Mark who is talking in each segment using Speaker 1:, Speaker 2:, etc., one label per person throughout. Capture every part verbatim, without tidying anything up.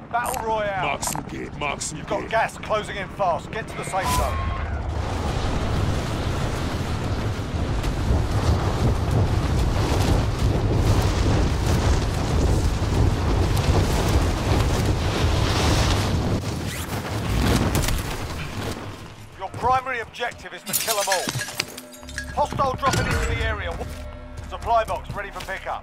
Speaker 1: Battle Royale.
Speaker 2: Mark some gear, mark some
Speaker 1: You've
Speaker 2: gear.
Speaker 1: got gas closing in fast. Get to the safe zone. Your primary objective is to kill them all. Hostile dropping into the area. Supply box ready for pickup.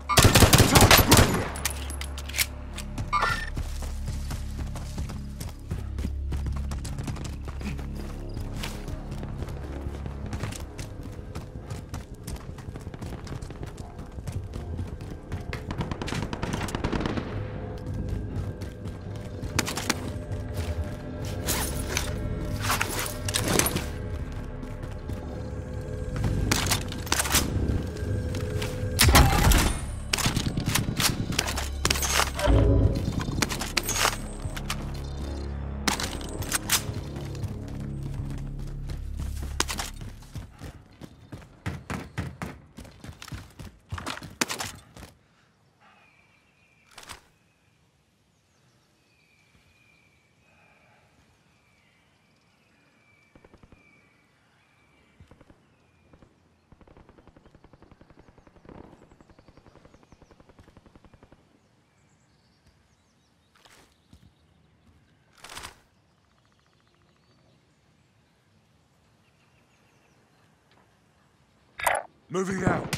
Speaker 2: Moving out.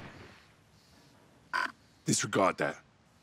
Speaker 2: Disregard that.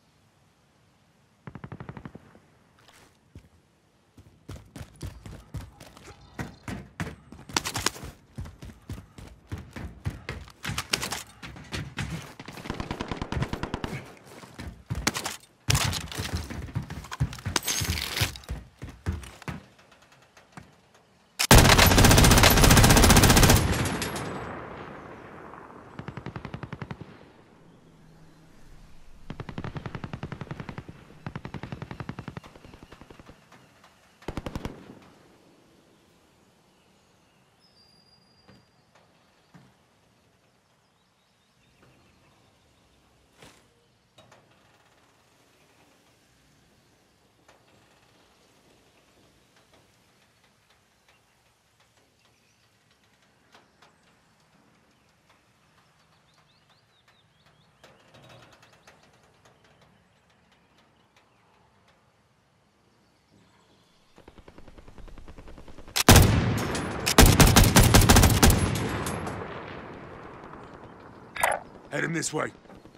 Speaker 2: Heading this way.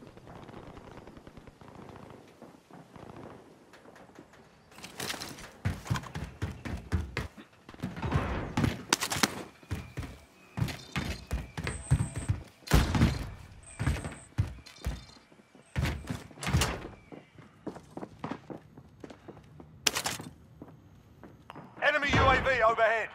Speaker 1: Enemy U A V overhead.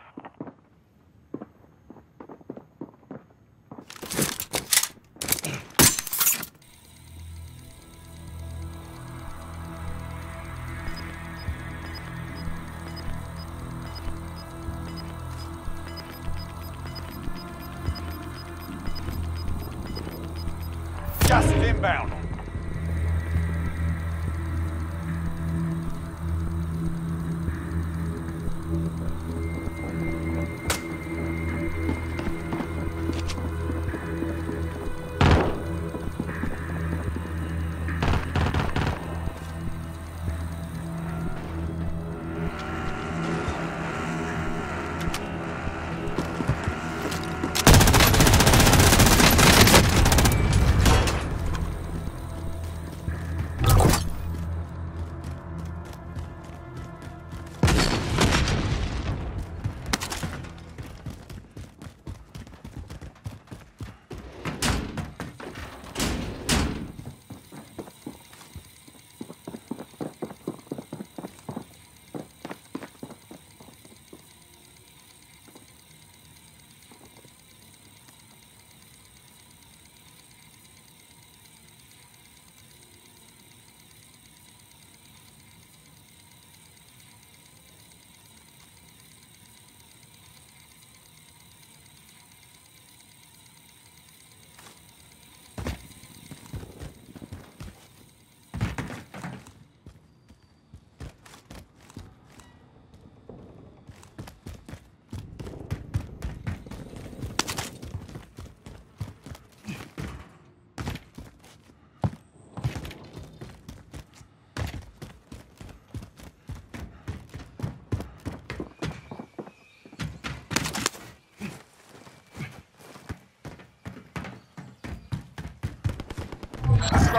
Speaker 1: Gas is inbound.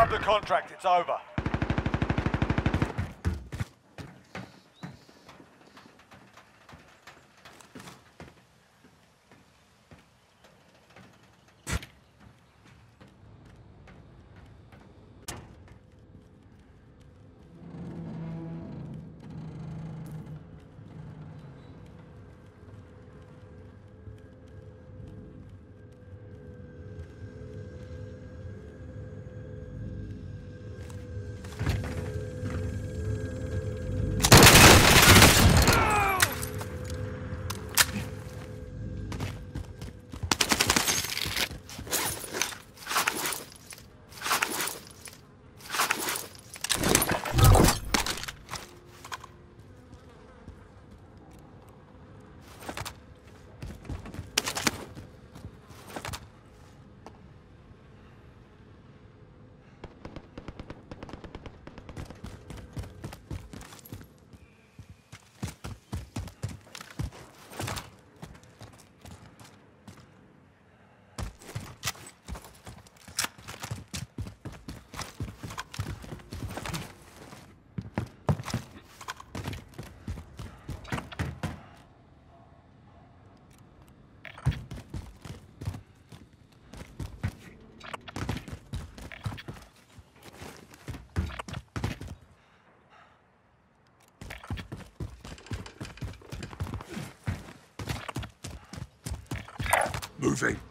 Speaker 1: Grab the contract, it's over.
Speaker 2: Moving.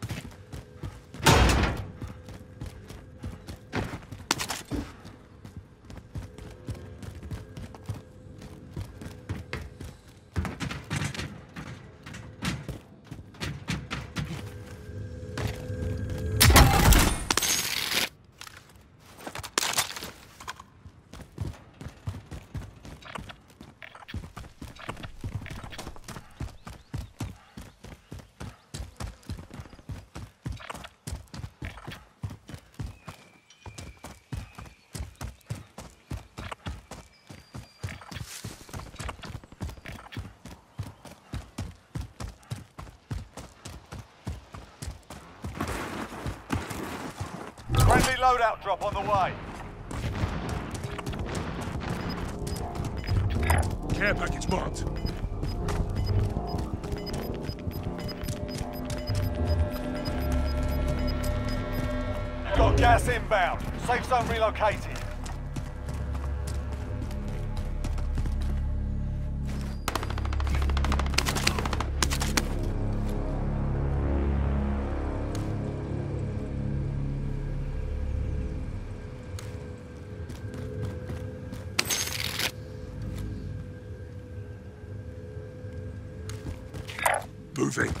Speaker 1: Friendly loadout drop on the way.
Speaker 2: Care package marked.
Speaker 1: Got gas inbound. Safe zone relocated.
Speaker 2: Moving.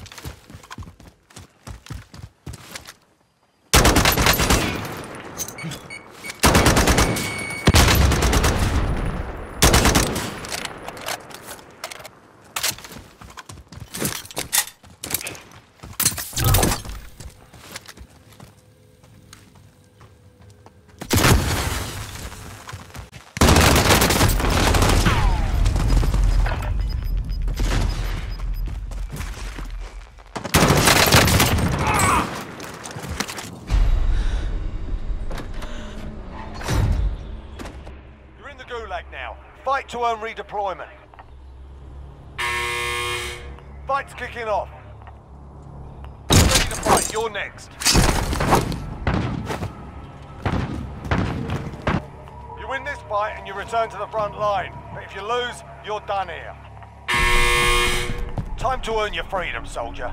Speaker 1: Now. Fight to earn redeployment. Fight's kicking off. Ready to fight, you're next. You win this fight and you return to the front line. But if you lose, you're done here. Time to earn your freedom, soldier.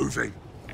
Speaker 2: Moving.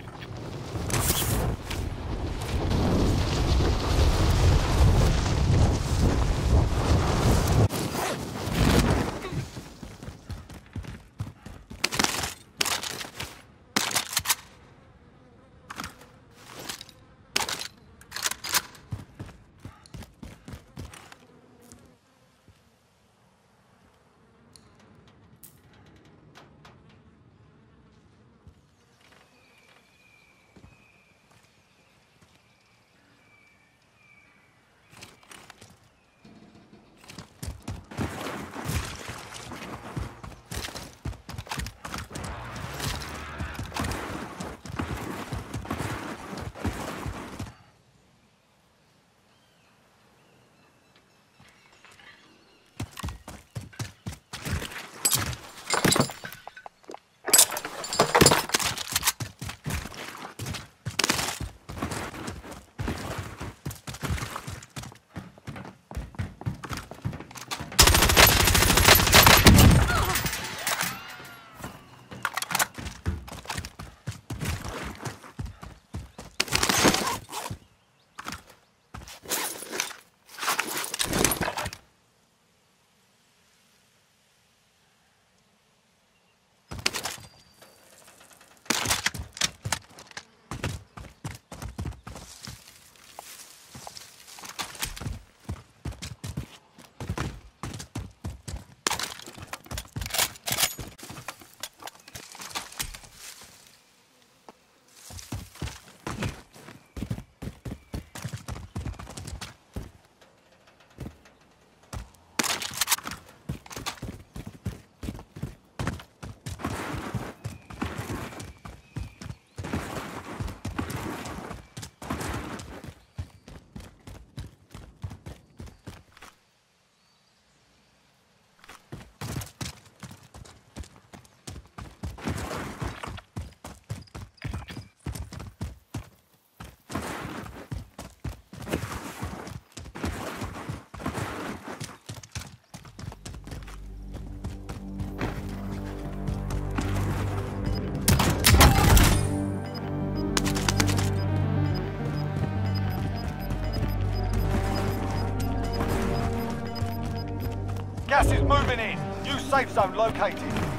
Speaker 1: Gas is moving in. New safe zone located.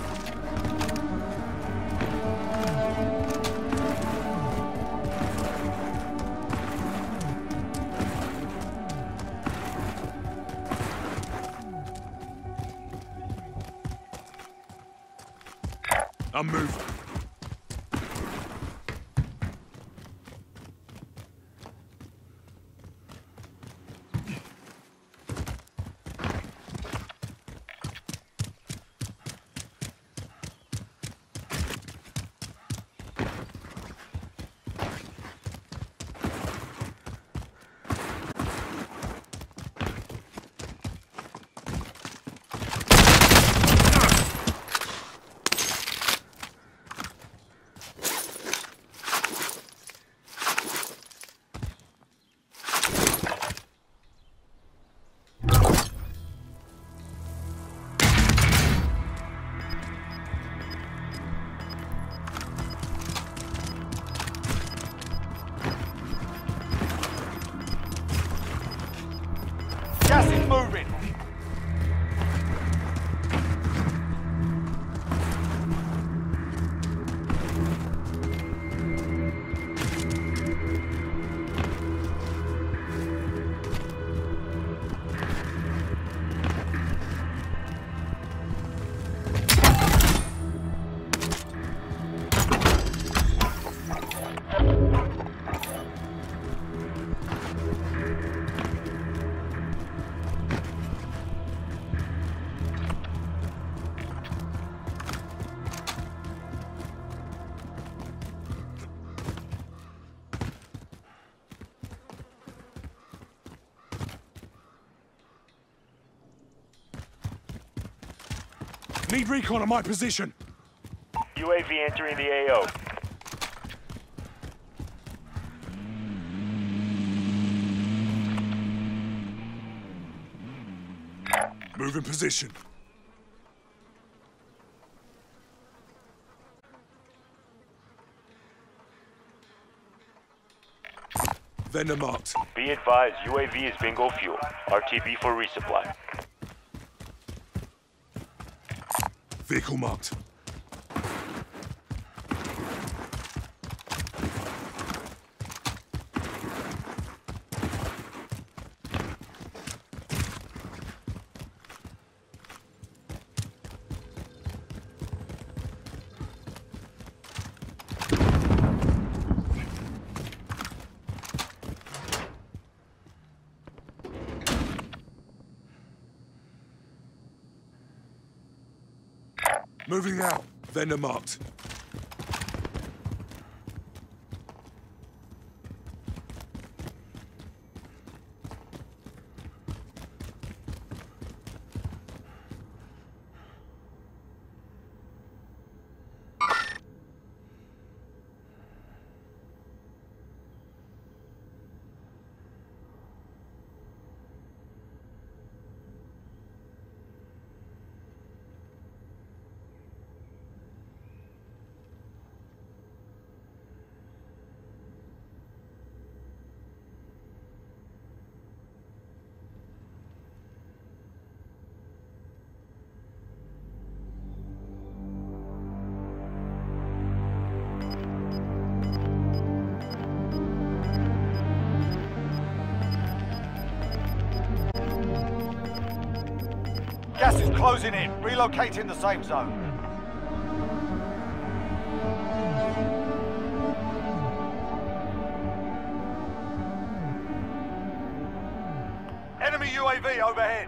Speaker 2: I'm moving.
Speaker 1: Gas is moving.
Speaker 2: Need recon on my position.
Speaker 3: U A V entering the A O.
Speaker 2: Move in position. Vendor marked.
Speaker 3: Be advised, U A V is bingo fuel. R T B for resupply.
Speaker 2: Vehicle marked. Moving out. Vendor marked.
Speaker 1: Gas is closing in. Relocating the safe zone. Enemy U A V overhead.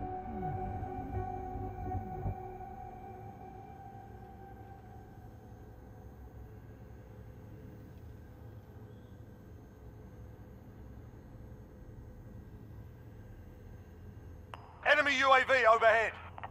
Speaker 1: Enemy U A V overhead.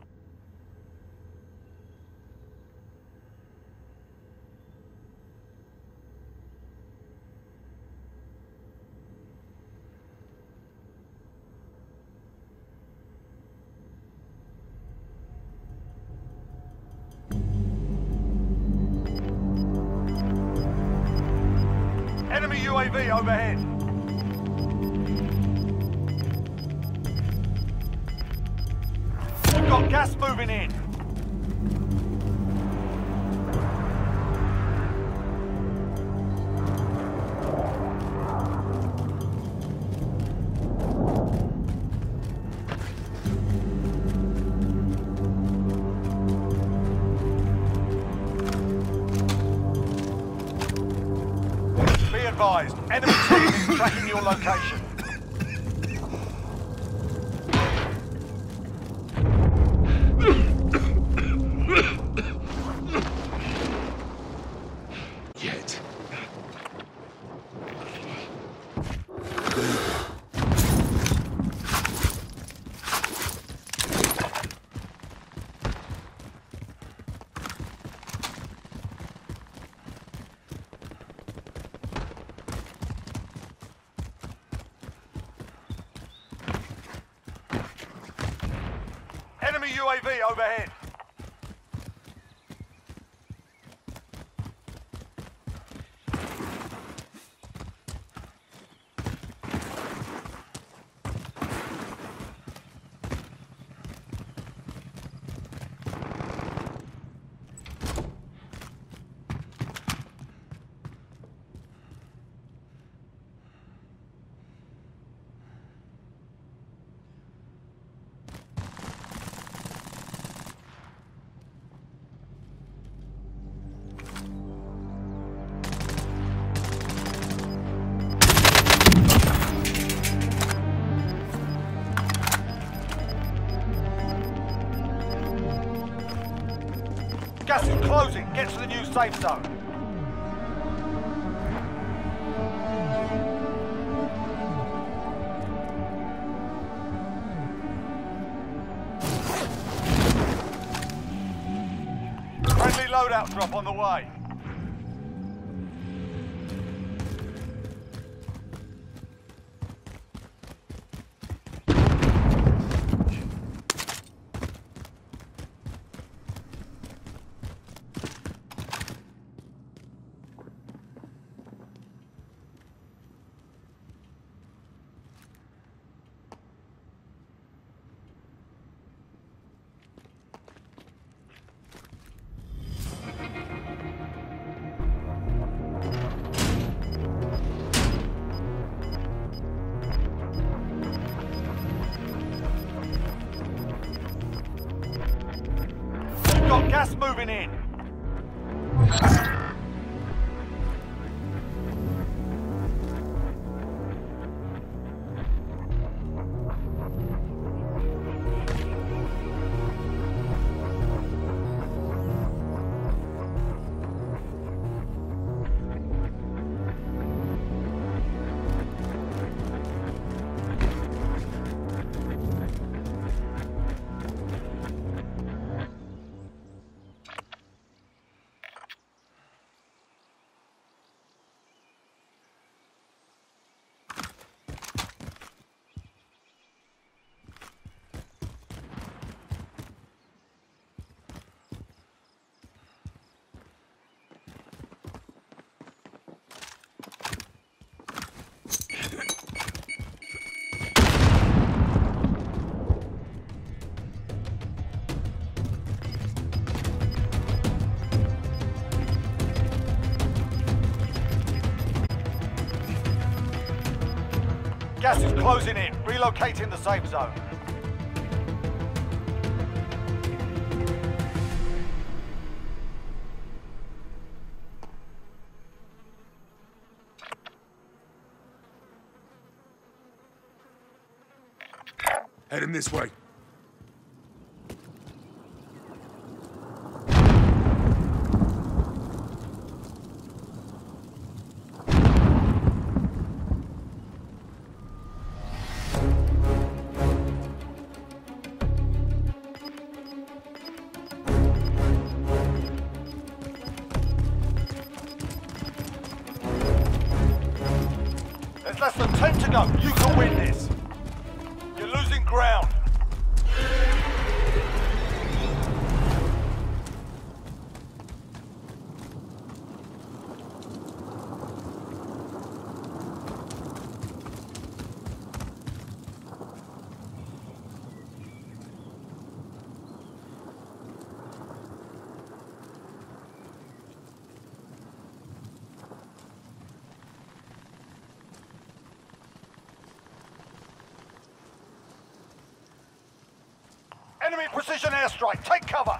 Speaker 1: Enemy U A V overhead. We've got gas moving in. Be advised, enemy team is tracking your location.
Speaker 2: Yet.
Speaker 1: Enemy U A V overhead. Gas is closing. Get to the new safe zone. Friendly loadout drop on the way. got gas moving in. Gas is closing in. Relocating the safe zone.
Speaker 2: Heading this way.
Speaker 1: There's less than ten to go. You can win this. You're losing ground. Enemy precision airstrike. Take cover.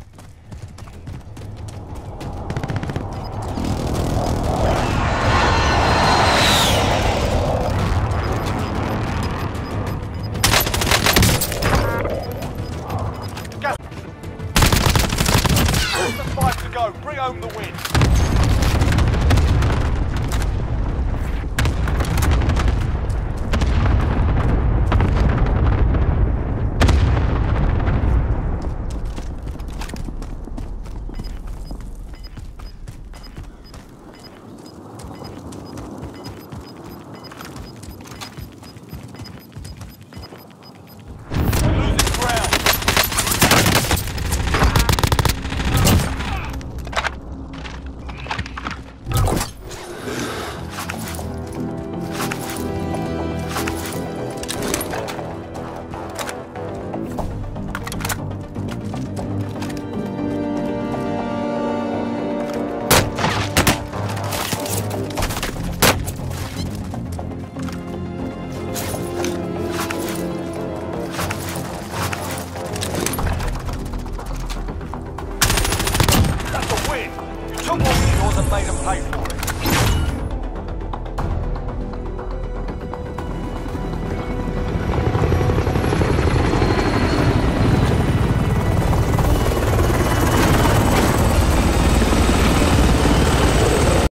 Speaker 1: Gas. Less than five to go. Bring home the win. Took what was yours and made them pay for it.